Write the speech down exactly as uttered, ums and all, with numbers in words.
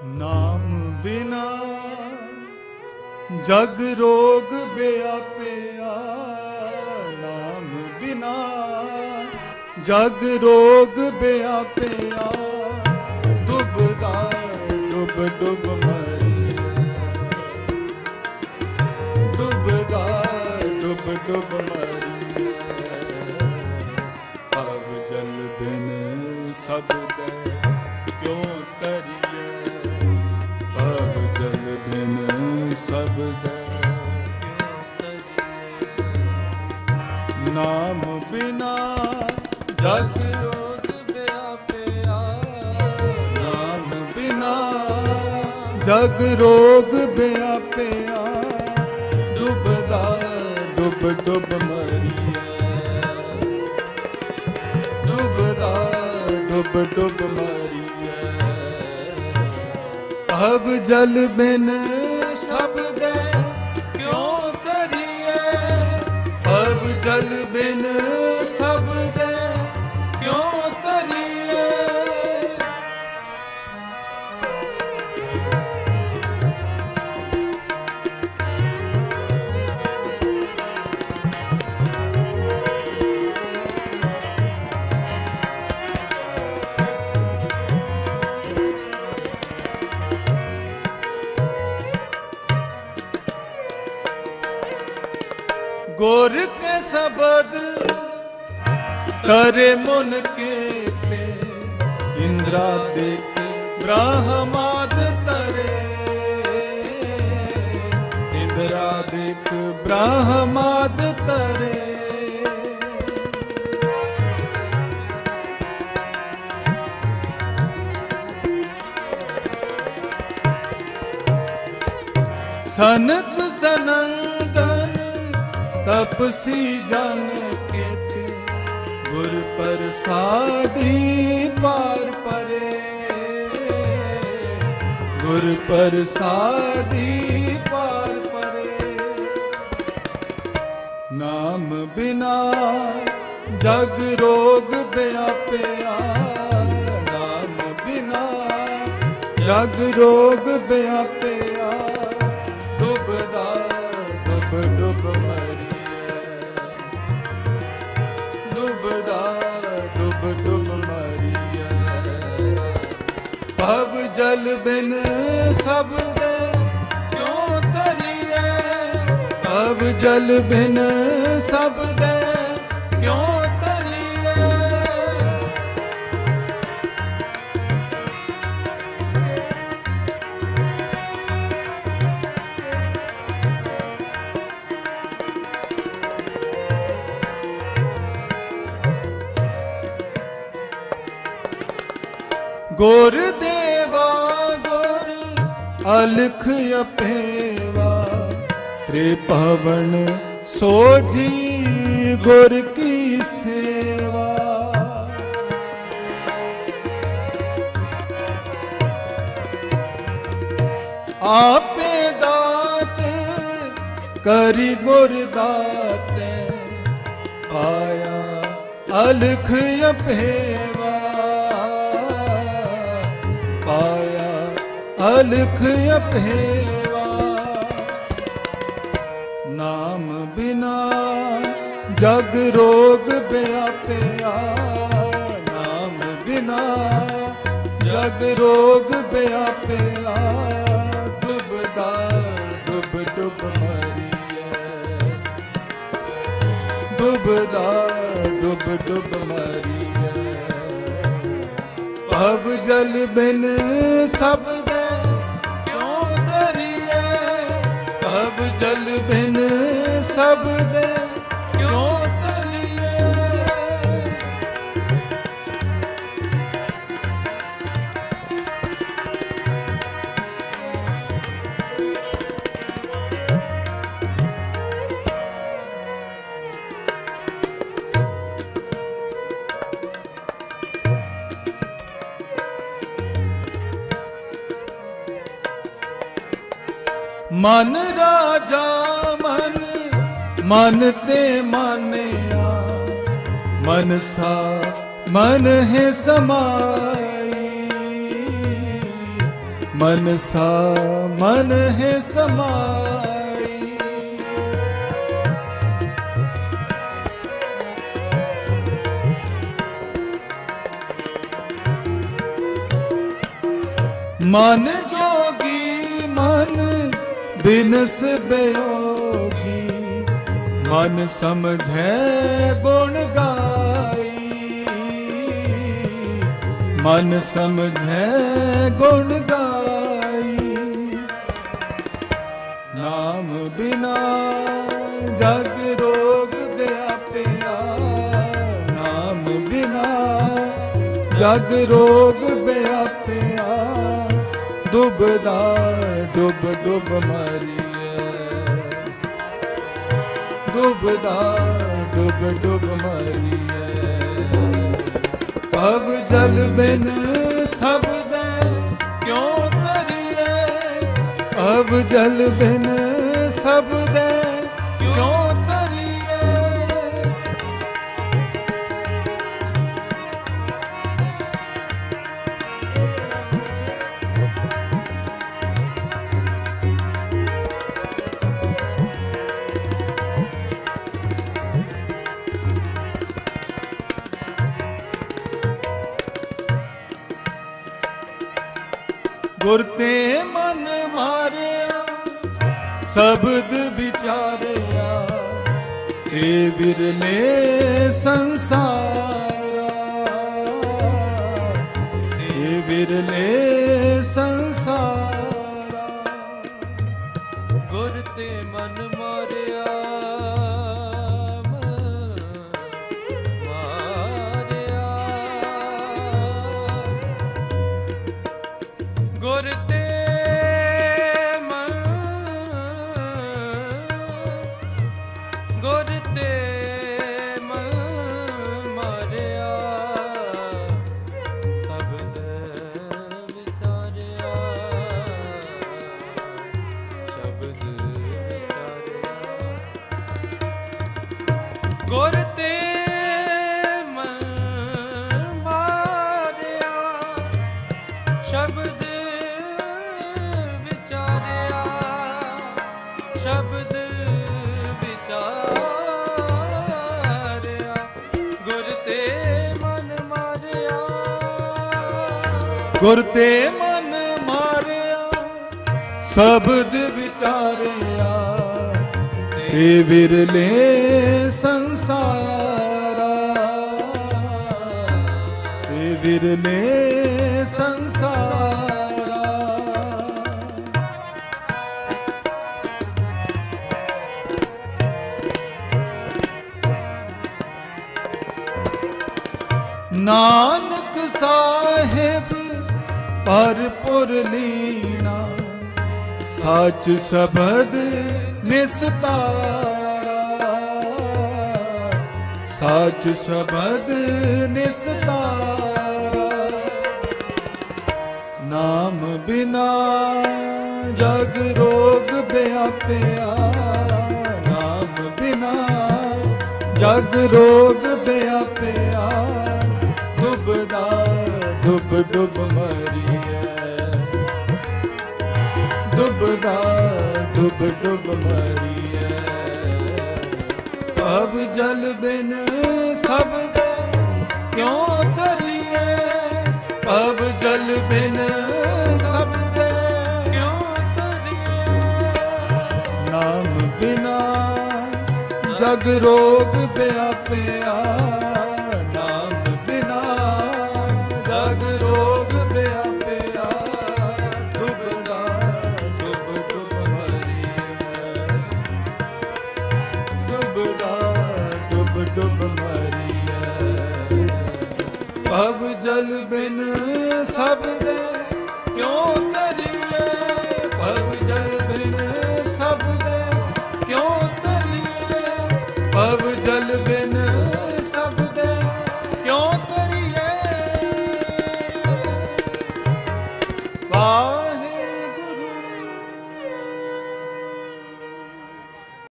नाम बिना जग रोग व्यापिया, नाम बिना जग रोग व्यापिया, डूबदा डूब डूब मरिया, डूबदा डूब डूब मरिया। अब जल बिन सब दे क्यों तरिए, अब जल बिन सब दे क्यों तरिए। नाम बिना जग रोग व्यापिया, नाम बिना जग रोग व्यापिया, डूबदा डूब डूब मरिए, डूबदा डूब डूब मरिए। अब जल बिन सब दे क्यों तरिए, अब जल बिन सब दे क्यों तरिए। गोर के सबद करे मुन के ते, इंद्रा देखे ब्रह्माद तरे, इंद्रा देख ब्रह्माद तरे। सनक सनंदन तपसी जन केते, गुर प्रसादी पार परे, गुर प्रसादी पार परे। नाम बिना जग रोग व्यापिया, नाम बिना जग रोग व्यापिया, डूबदा डूब डूब मरिए, डूबदा डूब डूब मरिए। भव जल बिन सब दे क्यों तरिए, भव जल बिन सब दे क्यों तरिए। गोर देवा गोर अलख अपेवा, त्रिपवन सोझी गुर की सेवा। आपे दात करी गुर दाते, पाया अलख अपेवा, पाया अलख अपेवा। नाम बिना जग रोग व्यापिया, नाम बिना जग रोग व्यापिया, डूबदा डूब डूब मरिए, डूबदा डूब डूब मरिए। भव जल बिन सब दे क्यों तरिए, भव जल बिन सब दे क्यों तरिए। मन राजा मन मन ते मानिया, मन सा मन है समाई, मनसा मन है समाई। मन जोगी मन बिनस बेयोगी, मन समझे गुण गाई, मन समझे गुण गाई। नाम बिना जग रोग व्यापिया, नाम बिना जग रोग व्यापिया। डुबदा डुब डुब मरिए, डुबदा डुब डुब मरिए। भव जल बिन सब दे क्यों तरिए, भव जल बिन सब दे क्यों तरिए। गुर ते मन मारिया शब्द विचारिया, ते बिरले संसारा, ते बिरले संसारा। गुर ते मन मारिया मारिया, गुर ते मन गुर ते मन मारिया। शब्द विचारिया शब्द विचारिया। गुर ते मन मारिया शब्द विचारिया शब्द विचारिया। गुर ते मन मारिया, गुर ते मन मारिया शब्द विचारिया, ते बिरले संसारा, ते बिरले संसारा। नानक साहिब परपुर लीना, साच सबद निस्तारा, साच सबद निस्तारा। नाम बिना जग रोग व्यापिया, नाम बिना जग रोग व्यापिया। डुबदा डुब डुब मरिए, डुबदा डुब डुब मरिए। भव जल बिन सब दे क्यों तरिए, भव जल बिन सब दे क्यों तरिए। नाम बिना जग रोग व्यापिया, नाम बिना जग रोग व्यापिया। डुबदा डुब डुब मरिए, डुबदा डुब डुब मरिए। भव जल बिन सब दे क्यों तरिए, भव जल बिन सब दे क्यों तरिए। भव जल बिन